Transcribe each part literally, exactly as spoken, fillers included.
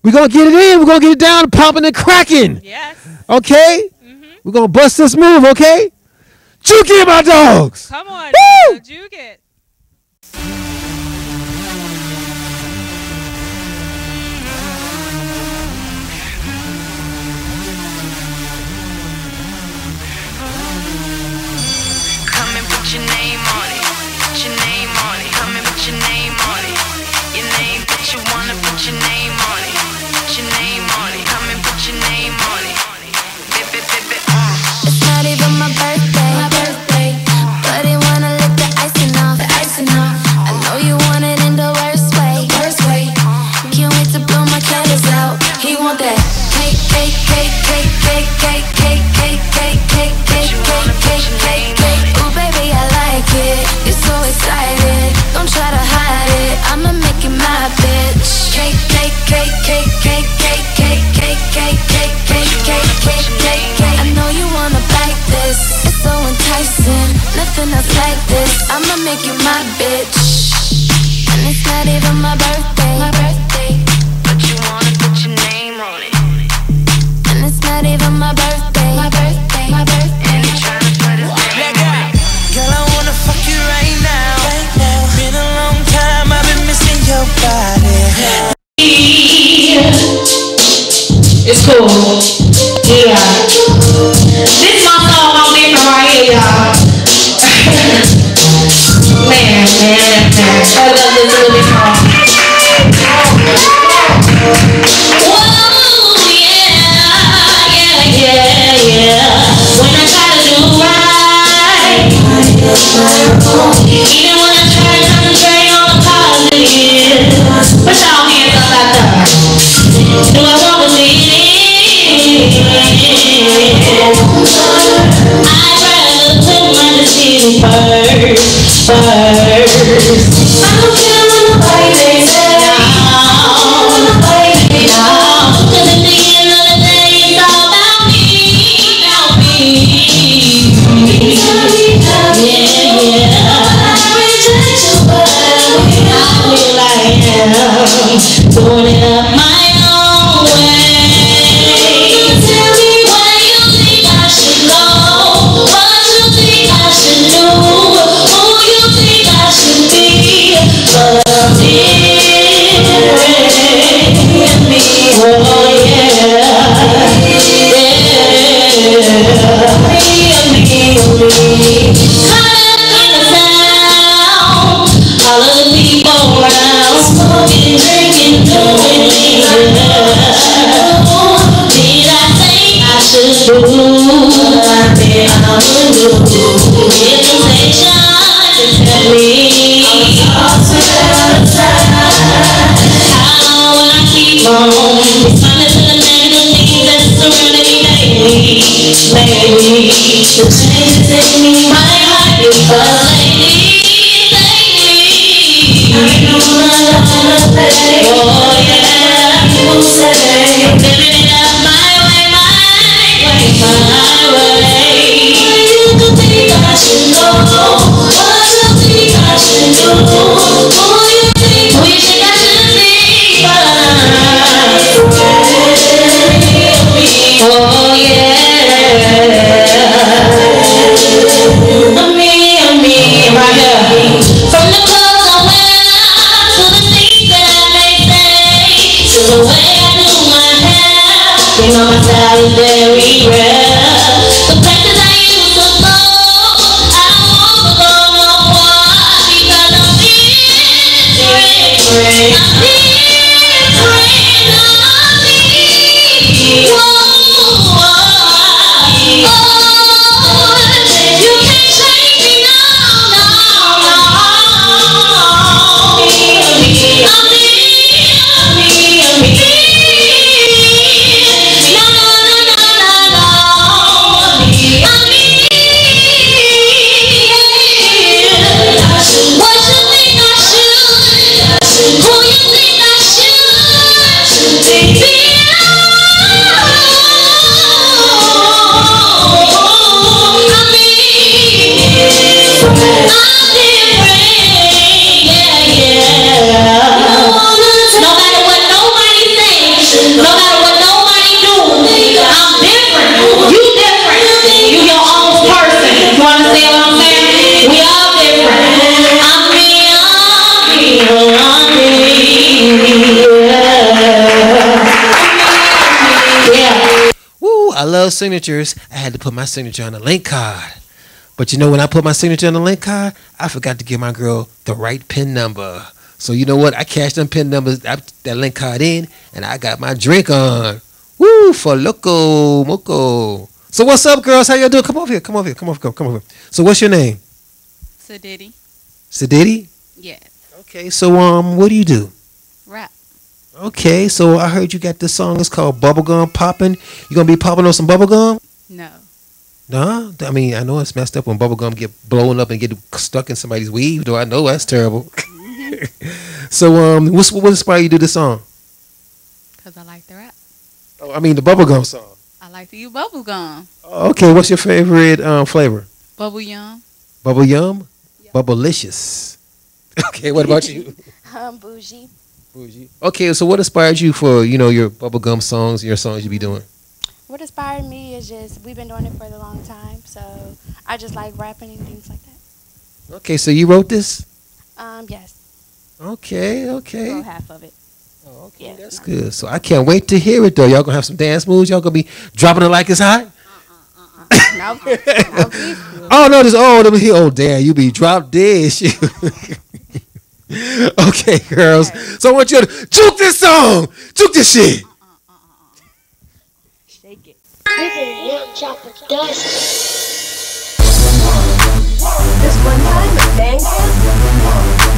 We're going to get it in. We're going to get it down, popping and cracking. Yes. Okay? Mm-hmm. We're going to bust this move, okay? Juke it, my dogs. Come on. Woo! Juke it. Come and put your name on it. Put your name on it. Come and put your name on it. Your name, but you wanna put your name on it. Put your name on it. Come and put your name on it. Bip, bip, bip, bip, uh. It's not even my birthday, my birthday, but he wanna lick the icing off, the icing off. I know you want it in the worst way, worst way. Can't wait to blow my candles out. He want that cake, cake, cake, cake, cake, cake, cake, cake, cake, cake, cake, cake, cake, cake, cake. Ooh, baby, I like it. You're so excited. Don't try to hide it. I'ma make you my bitch. Cake, cake, cake, cake, cake, cake, cake, cake, cake, cake, cake, cake, cake, cake, cake. I know you wanna bite this. It's so enticing. Nothing else like this. I'ma make you my bitch. And it's not even my birthday, my birthday, But you wanna put your name on it. and it's not even my birthday, my birthday, my birthday. And you tryna put his name on it. Girl, I wanna fuck you right now. Right now. Been a long time, I've been missing your body. It's cool. Yeah. This my song on different right here, y'all. man, man, man. I love this little song. Whoa, yeah, yeah, yeah, yeah. When I try to do right, even when I try to concentrate on the positive, put y'all hands up like that. Do I want to leave it? I'd rather put my decision first, first. I don't care what nobody says. No, no. Cause at the end of the day, it's all about me, about me. Yeah, yeah. I reject you, but I feel I am doing it up my own way. Tell me where you think I should go, what you think I should do, who you think I should be. But I'm different, me, oh yeah, yeah, me, me, me. Caught up in the sound, all of the people around, smoking, drinking, doing me. Did I say I should do what I think I would do? Invitation to tell me how will I keep on responding to the negative things that surround me daily? Maybe the change in me might hurt you, but lately, lately, I know I'm gonna play. Oh yeah, you say I'm living it up my way, my way, my way. You could think I should know what you think I should do. Who you think we think I should be? But oh yeah, me, me, right here. From the clothes I wear to the things that I may say, to the way I do my hair, you know my style is very rare. The places I used to go, I don't want to go no more because I'm different. I'm different. I'm me. Whoa, whoa, oh, you can't change me, no, no, no. Me, me, I'm me, me, me, me. No, no, no, no, no, no. Me, I'm me. What you think I should? Who you think I love signatures. I had to put my signature on the link card. But you know, when I put my signature on the link card, I forgot to give my girl the right pin number. So you know what? I cashed them pin numbers, I, that link card in, and I got my drink on. Woo, for loco, moco. So what's up, girls? How y'all doing? Come over here. Come over here. Come over. Come, come over. So what's your name? Sadiddy. Sadiddy? Yes. Okay. So um, what do you do? Rap. Okay. So I heard you got this song. It's called Bubblegum Poppin'. You gonna be popping on some bubblegum? No. Nah. I mean, I know it's messed up when bubblegum get blown up and get stuck in somebody's weave. Though I know that's terrible. So um, what's what inspired you to do this song? Cause I like the rap. Oh, I mean the bubblegum song. I like to use bubble gum. Okay, what's your favorite um, flavor? Bubble yum. Bubble yum? Yep. Bubblelicious. Okay, what about you? Um, bougie. Bougie. Okay, so what inspired you for, you know, your bubblegum songs, your songs you be doing? What inspired me is just, we've been doing it for a long time, so I just like rapping and things like that. Okay, so you wrote this? Um, yes. Okay, okay. I wrote half of it. Oh, okay, Yeah. that's good. So I can't wait to hear it, though. Y'all gonna have some dance moves? Y'all gonna be dropping it like it's hot? No, no, please. Oh, no, this, oh, them here, oh, damn, you be drop dead shit. Okay, girls. So I want you to juke this song. Juke this shit. Shake it. This one time with Bandcamp.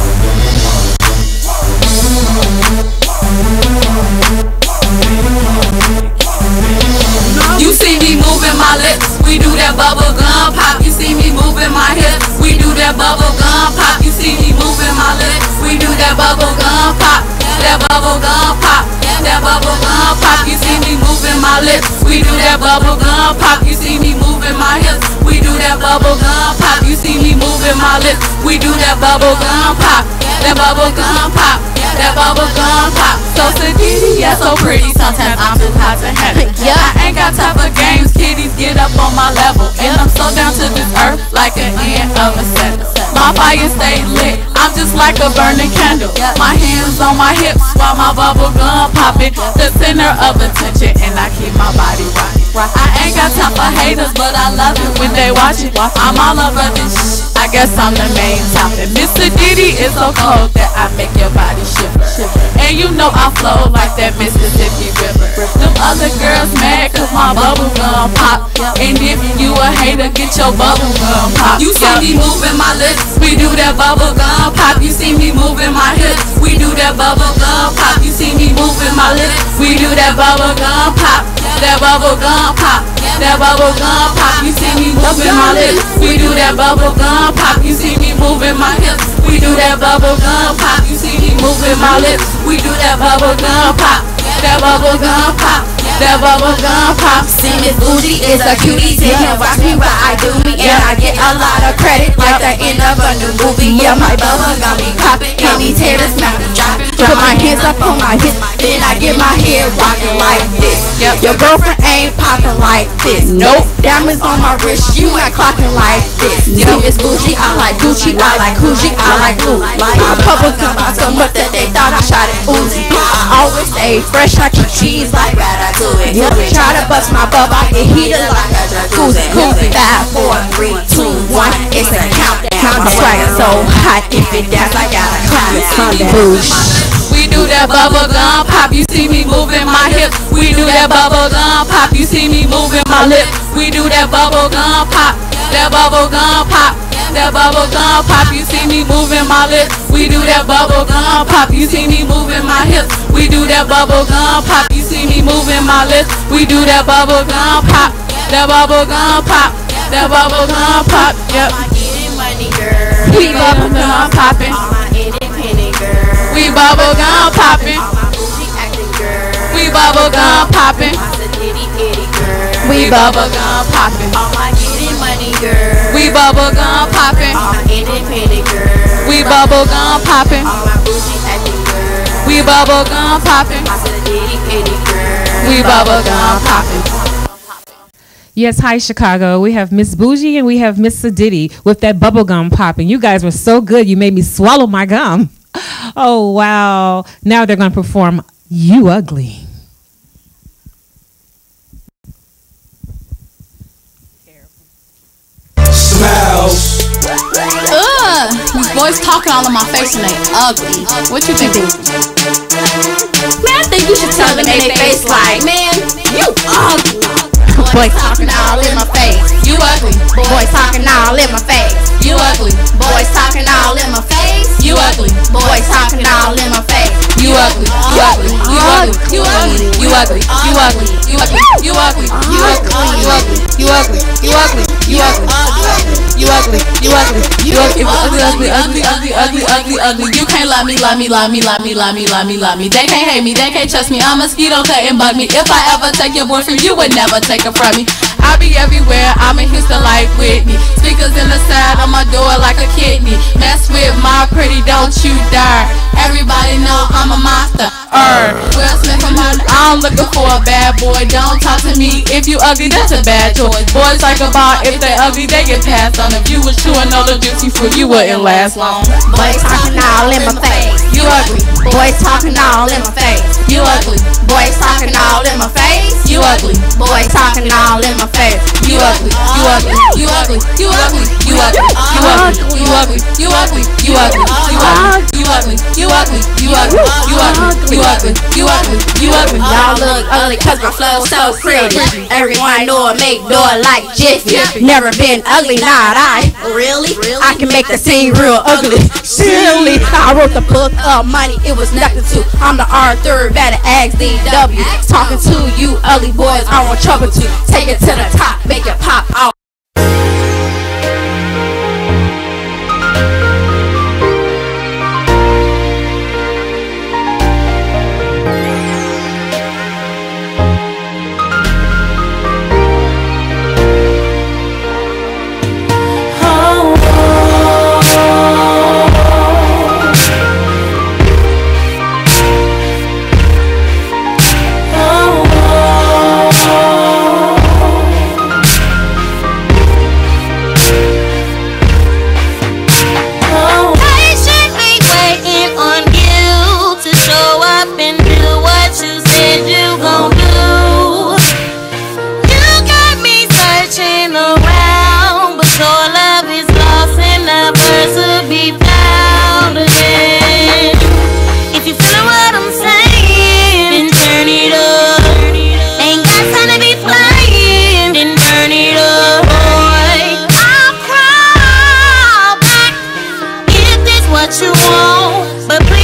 You see me moving my lips, we do that bubble gum pop. You see me moving my hips, we do that bubble gum pop. You see me moving my lips, we do that bubble gum pop. That bubble gum pop, that bubble gum pop. You see me moving my lips, we do that bubble gum pop. You see me moving my hips, we do that bubble gum pop. You see me moving my lips, we do that bubble gum pop. That bubble gum pop, that bubble gum pop. So Sadiddy, yeah, so pretty. Sometimes I'm too hot to handle. Yeah, I ain't got time for games. Kitties get up on my level, and I'm so down to this earth like an end of a sentence. My fire stay lit. I'm just like a burning candle. My hands on my hips while my bubble gum popping. The center of attention, and I keep my body rocking. I ain't got time for haters, but I love it when they watch it. I'm all over this shit. I guess I'm the main topic. Mister Diddy is so cold that I make your body shiver. And you know I flow like that Mississippi River. Them other girls mad cause my bubble gum pop. And if you a hater, get your bubble gum pop. You see me moving my lips, we do that bubble gum pop. You see me moving my hips, we do that bubble gum pop. You see me moving my lips, we do that bubble gum pop. That bubble gum pop, that bubble gum pop. You see me moving my lips, we do that bubble gum pop. You see me moving my hips, we do that bubble gum pop. You see me moving my lips, we do that bubble gum pop. That bubble gum pop, that bubble gum pop. See Miss Bougie is a cutie, sit here watch me while I do me, and I get a lot of credit like the end of a new movie. Yeah, my bubble gum be popping, and these haters mouth be dropping. Put my hands up on my hips, then I get my head rocking like this. Your girlfriend ain't popping like this. Nope. Diamonds on my wrist, you ain't clocking like this. See Miss Bougie, I like Gucci, I like Gucci, I like Blue. My bubble gum out so much that they thought I shot it Uzi. I always stay fresh, I keep cheese like ratatouille. Yeah, try to bust my bubble, I get heated like a jacuzzi. Five, four, three, two, one, it's a countdown. My swagger so hot, if it dance, I gotta climb it. Boosh. We do that bubble gum pop, you see me moving my hips. We do that bubble gum pop, you see me moving my lips. We do that bubble gum pop, that bubble gum pop, that bubble gum pop. You see me moving my lips. We do that bubble gum pop, you see me moving my hips. We do that bubble gum pop, you see me moving my lips. We do that bubble gum pop, that bubble gum pop, that bubble gum pop. Yep. Money girl, we bubble gum popping. Independent girl. We bubble gum popping. We bubble gum popping. We bubble gum popping. All my getting money girl. We bubble gum popping. All my independent girl. We bubble gum popping. All my bougie acting girl. We bubble gum popping. I said itty bitty girl. We bubble gum popping. Yes, hi Chicago. We have Miss Bougie and we have Miss Sadiddy with that bubblegum popping. You guys were so good. You made me swallow my gum. Oh, wow. Now they're going to perform You Ugly. Ugh, these boys talking all in my face and they ugly. What you think? Man, I think you should tell them in their face like, man, you ugly. Boys talking all in my face. You ugly. Boys talking all in my face. You ugly. Boys talking all in my face. You ugly. Boys talking all in my face. You ugly. You ugly. You ugly. You ugly. You ugly. You ugly. You ugly. You ugly. You ugly. You ugly. You ugly. You ugly. You ugly. You ugly. You ugly. You ugly. Ugly. Ugly. Ugly. Ugly. Ugly. Ugly. Ugly. You can't love me. Love me. Love me. Love me. Love me. Love me. Love me. They can't hate me. They can't trust me. I'm a mosquito couldn't bug me. If I ever take your boyfriend, you would never take it from me. I be everywhere. I'm in Houston like Whitney. Speakers in the side of my door like a kidney. Mess with my pretty, don't you dare. Everybody know I'm a monster. Er, Will Smith from home. I'm looking for a bad boy. Don't talk to me if you ugly. That's a bad choice. Boys like a bar. If they ugly, they get passed on. If you was true and know the juicy fruit, you wouldn't last long. Boys talking all in my face. You ugly. Boys talking all in my face. You ugly. Boys talking all in my face. You ugly. Boys talking all in my face. You ugly. You ugly. You ugly. You ugly. You ugly. You ugly. You ugly. You ugly. You ugly. You ugly. You ugly. You ugly. You ugly. You ugly. You ugly. You ugly. You ugly. Y'all look ugly cause my flow so pretty. Everyone know it make door like Jiffy. Never been ugly, not I. Really? I can make the scene real ugly. Silly. I wrote the book of money, it was nothing to. I'm the Arthur, better ask D W. Talking to you ugly boys, I want trouble to. Take it to the top, make it pop out. What you want, but